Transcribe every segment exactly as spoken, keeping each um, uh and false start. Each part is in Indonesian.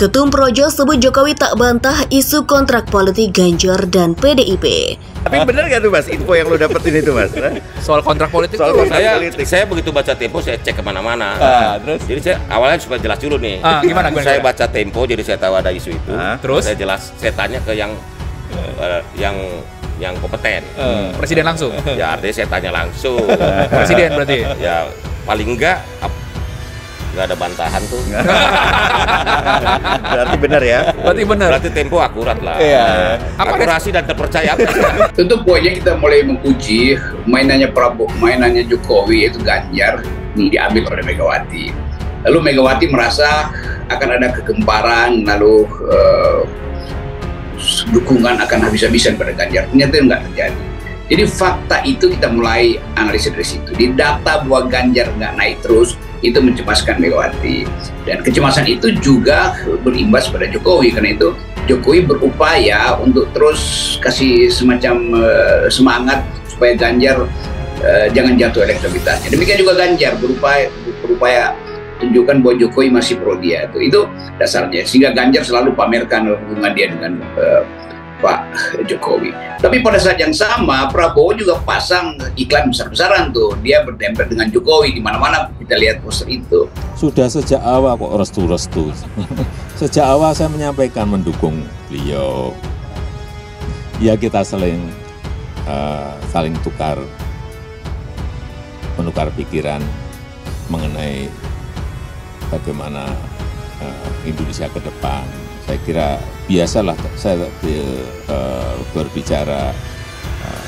Ketum Projo sebut Jokowi tak bantah isu kontrak politik Ganjar dan P D I P. Tapi bener gak tuh Mas, info yang lo dapetin itu Mas? Soal kontrak politik Soal tuh kontrak saya, politik. saya begitu baca Tempo, saya cek kemana-mana. Ah, terus? Jadi saya awalnya supaya jelas dulu nih. Ah, gimana, gimana, saya gimana? baca Tempo, jadi saya tahu ada isu itu. Ah, terus? Saya jelas, saya tanya ke yang uh, yang yang kompeten. Hmm, Presiden langsung. Ya artinya saya tanya langsung. Presiden berarti. Ya paling enggak nggak ada bantahan tuh. Berarti bener ya? Berarti benar. Berarti Tempo akurat lah. Iya. Akurasi dan terpercaya. Tentu poinnya kita mulai menguji mainannya Prabowo, mainannya Jokowi itu Ganjar diambil oleh Megawati. Lalu Megawati merasa akan ada kegemparan, lalu uh, dukungan akan habis-habisan pada Ganjar. Ternyata itu nggak terjadi. Jadi fakta itu kita mulai analisa dari situ. Di data bahwa Ganjar nggak naik terus, itu mencemaskan Megawati. Dan kecemasan itu juga berimbas pada Jokowi. Karena itu Jokowi berupaya untuk terus kasih semacam uh, semangat supaya Ganjar uh, jangan jatuh elektabilitasnya. Demikian juga Ganjar berupaya, berupaya tunjukkan bahwa Jokowi masih pro dia. Itu, itu dasarnya. Sehingga Ganjar selalu pamerkan hubungan dia dengan uh, Pak Jokowi. Tapi pada saat yang sama Prabowo juga pasang iklan besar-besaran tuh. Dia bertempel dengan Jokowi di mana-mana kita lihat poster itu. Sudah sejak awal kok restu-restu. Sejak awal saya menyampaikan mendukung beliau. Ya kita saling uh, saling tukar menukar pikiran mengenai bagaimana uh, Indonesia ke depan. Saya kira biasalah saya uh, berbicara uh,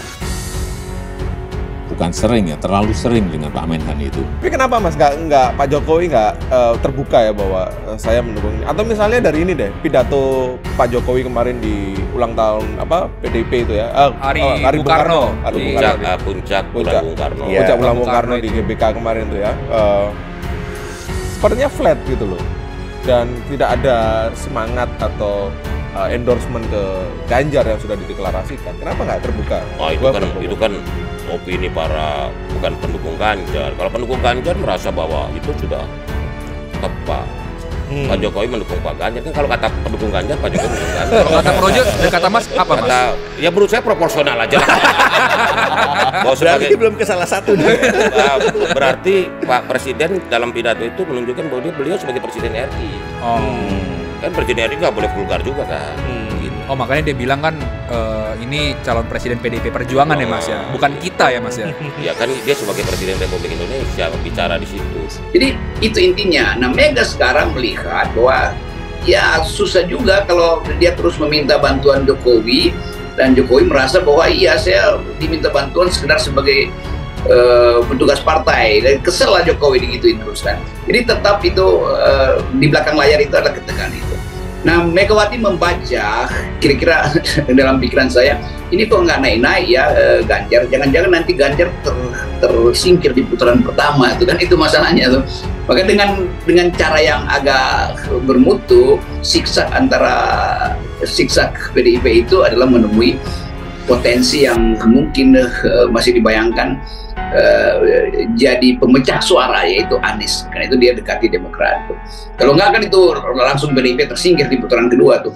bukan sering ya, terlalu sering dengan Pak Menhan itu. Tapi kenapa Mas nggak nggak Pak Jokowi nggak uh, terbuka ya bahwa uh, saya mendukung? Atau misalnya dari ini deh pidato Pak Jokowi kemarin di ulang tahun apa P D I P itu ya? Uh, Hari uh, Hari Bung Karno. Hari Bung Puncak, Karno. ah, puncak, Puncak. bulan Bung Karno. Iya. Puncak ulang Bung Bung Karno Karno di itu. G B K kemarin tuh ya. Uh, sepertinya flat gitu loh. Dan tidak ada semangat atau uh, endorsement ke Ganjar yang sudah dideklarasikan. Kenapa nggak terbuka? Oh itu Buat kan Prabowo? itu kan opini para bukan pendukung Ganjar. Kalau pendukung Ganjar merasa bahwa itu sudah tepat. Hmm. Pak Jokowi mendukung Pak Ganjar. Kan kalau kata pendukung Ganjar, Pak Jokowi mendukung Ganjar. Kalau kata Projo dan kata Mas apa Mas? Kata, ya menurut saya proporsional aja. Bahwa Berarti sebagai belum ke salah satu nih. uh, berarti Pak Presiden dalam pidato itu menunjukkan bahwa dia beliau sebagai Presiden R I. Oh. Kan Presiden R I nggak boleh vulgar juga kan. Hmm. Gitu. Oh makanya dia bilang kan eh, ini calon presiden P D I P Perjuangan ya Mas ya, bukan kita ya Mas ya. Ya kan dia sebagai Presiden Republik Indonesia bicara di situ. Jadi itu intinya. Nah Mega sekarang melihat bahwa ya susah juga kalau dia terus meminta bantuan Jokowi. Dan Jokowi merasa bahwa iya saya diminta bantuan sekedar sebagai uh, petugas partai. Dan kesel lah Jokowi digituin terus kan. Jadi tetap itu uh, di belakang layar itu adalah ketegangan itu. Nah Megawati membaca kira-kira dalam pikiran saya ini kok nggak naik-naik ya uh, Ganjar. Jangan-jangan nanti Ganjar ter, tersingkir di putaran pertama itu kan itu masalahnya tuh. Maka dengan dengan cara yang agak bermutu, siksa antara siksa P D I P itu adalah menemui potensi yang mungkin uh, masih dibayangkan uh, jadi pemecah suara yaitu Anies. Karena itu dia dekati Demokrat. Kalau nggak kan itu langsung P D I P tersingkir di putaran kedua tuh.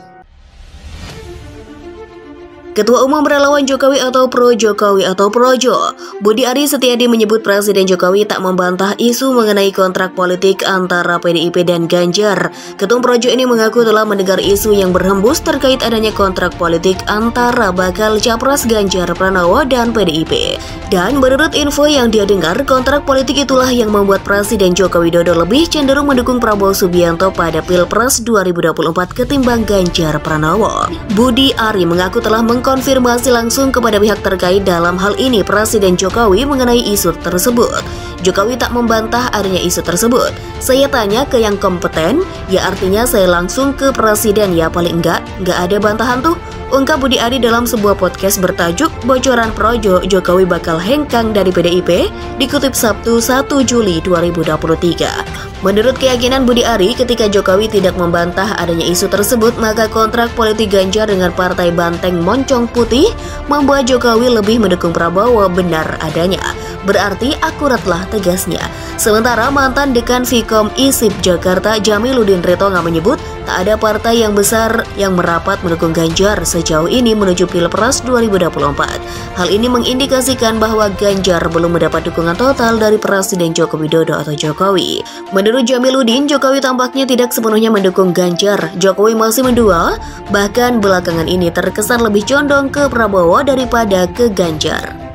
Ketua Umum Relawan Jokowi atau Pro Jokowi atau Projo, Budi Ari Setiadi menyebut Presiden Jokowi tak membantah isu mengenai kontrak politik antara P D I P dan Ganjar. Ketum Projo ini mengaku telah mendengar isu yang berhembus terkait adanya kontrak politik antara bakal Capres Ganjar Pranowo dan P D I P. Dan menurut info yang dia dengar, kontrak politik itulah yang membuat Presiden Joko Widodo lebih cenderung mendukung Prabowo Subianto pada Pilpres dua ribu dua puluh empat ketimbang Ganjar Pranowo. Budi Ari mengaku telah mengkonfirmasi langsung kepada pihak terkait dalam hal ini Presiden Jokowi mengenai isu tersebut. Jokowi tak membantah adanya isu tersebut. Saya tanya ke yang kompeten, ya artinya saya langsung ke Presiden ya paling enggak, enggak ada bantahan tuh. Ungkap Budi Ari dalam sebuah podcast bertajuk Bocoran Projo, Jokowi bakal hengkang dari P D I P, dikutip Sabtu satu Juli dua ribu dua puluh tiga. Menurut keyakinan Budi Ari, ketika Jokowi tidak membantah adanya isu tersebut, maka kontrak politik Ganjar dengan Partai Banteng Moncong Putih membuat Jokowi lebih mendukung Prabowo benar adanya. berarti akuratlah, tegasnya. Sementara mantan Dekan Vkom I S I P Jakarta Jamiluddin Ritonga menyebut tak ada partai yang besar yang merapat mendukung Ganjar sejauh ini menuju Pilpres dua ribu dua puluh empat. Hal ini mengindikasikan bahwa Ganjar belum mendapat dukungan total dari Presiden Joko Widodo atau Jokowi. Menurut Jamiluddin, Jokowi tampaknya tidak sepenuhnya mendukung Ganjar. Jokowi masih mendua, bahkan belakangan ini terkesan lebih condong ke Prabowo daripada ke Ganjar.